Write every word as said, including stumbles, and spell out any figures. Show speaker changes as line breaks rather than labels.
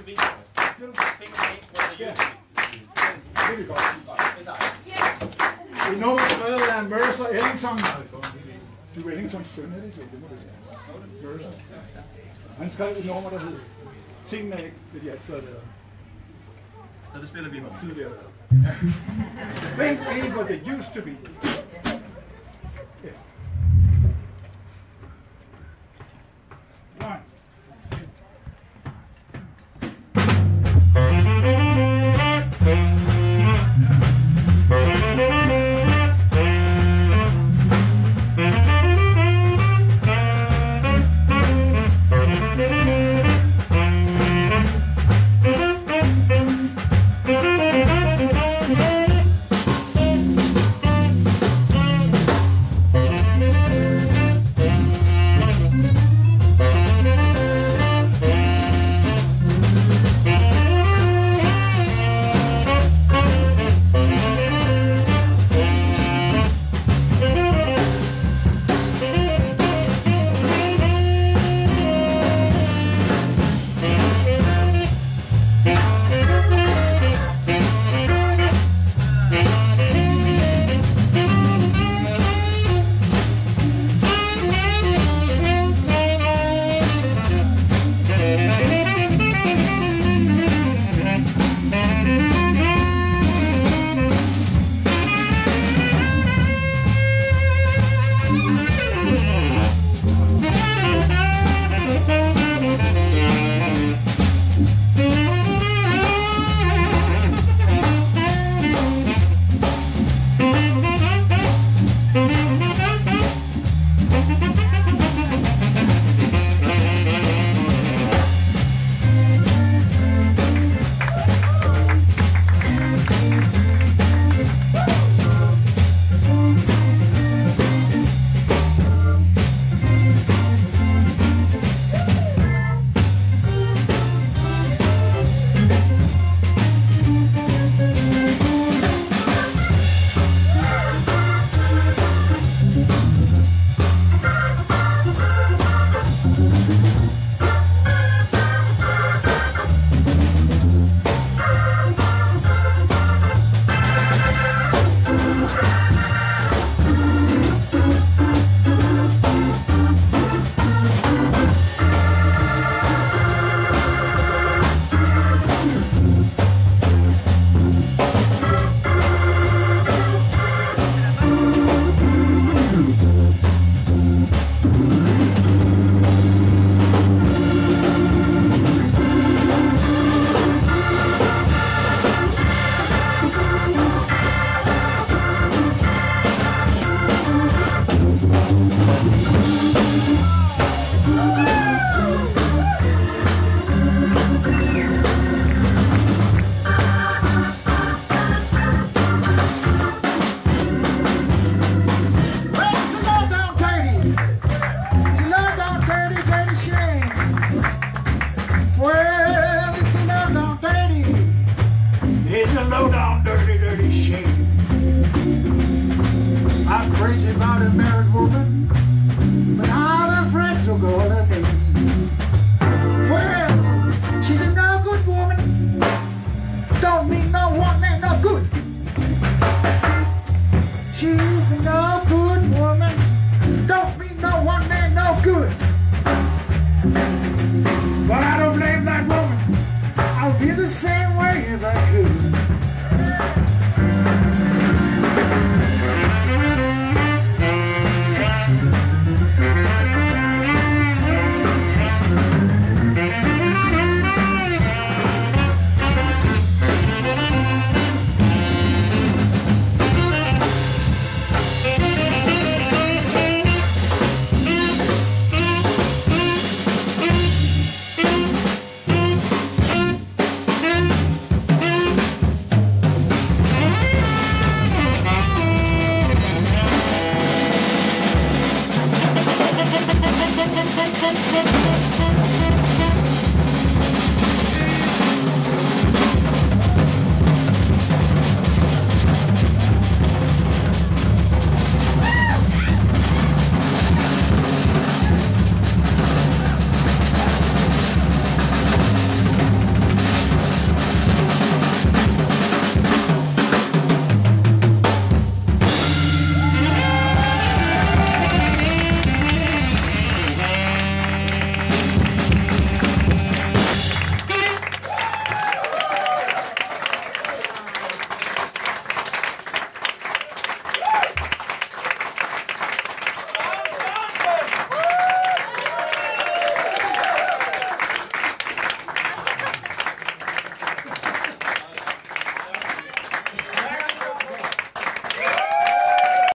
to be. Things ain't what they used to be.
Det er vi godt. Det er nummer skrevet af Mercer Ellington. Du er Ellingtons søn, er det ikke? Det må det være. Mercer. Han skrev et nummer, der hed Tingene er ikke, det de altid har været.
Så det spiller vi med.
Tidligere. Things ain't what they used to be.